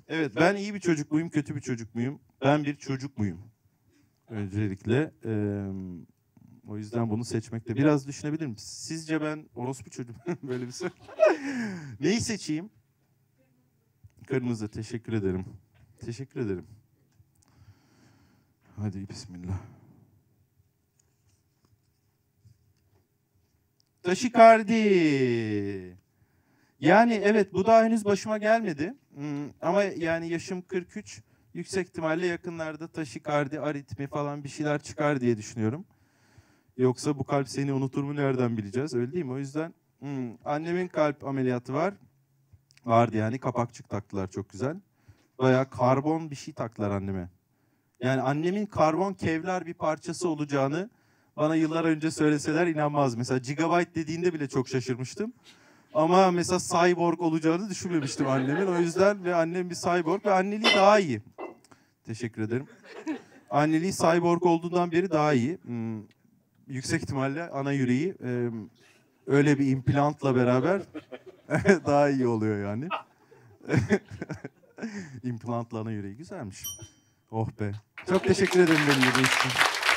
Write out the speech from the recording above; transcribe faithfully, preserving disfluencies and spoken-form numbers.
Evet, ben iyi bir çocuk muyum, kötü bir çocuk muyum? Ben bir çocuk muyum? Öncelikle. Ee, o yüzden bunu seçmekte biraz düşünebilirim. Sizce ben orospu çocuğum? Böyle bir soru. Neyi seçeyim? Kırmızı, teşekkür ederim. Teşekkür ederim. Hadi bismillah. Taşikardi. Yani evet, bu daha henüz başıma gelmedi. Hmm, ama yani yaşım kırk üç. Yüksek ihtimalle yakınlarda taşikardi, aritmi falan bir şeyler çıkar diye düşünüyorum. Yoksa bu kalp seni unutur mu nereden bileceğiz, öyle değil mi? O yüzden hmm, annemin kalp ameliyatı var. Vardı yani, kapakçık taktılar, çok güzel. Bayağı karbon bir şey taktılar anneme. Yani annemin karbon kevlar bir parçası olacağını bana yıllar önce söyleseler inanmaz. Mesela gigabyte dediğinde bile çok şaşırmıştım. Ama mesela cyborg olacağını düşünmemiştim annemin. O yüzden ve annem bir cyborg ve anneliği daha iyi. Teşekkür ederim. Anneliği cyborg olduğundan beri daha iyi. Hmm, yüksek ihtimalle ana yüreği e, öyle bir implantla beraber daha iyi oluyor yani. İmplantla ana yüreği güzelmiş. Oh be. Çok teşekkür ederim benim gibi için.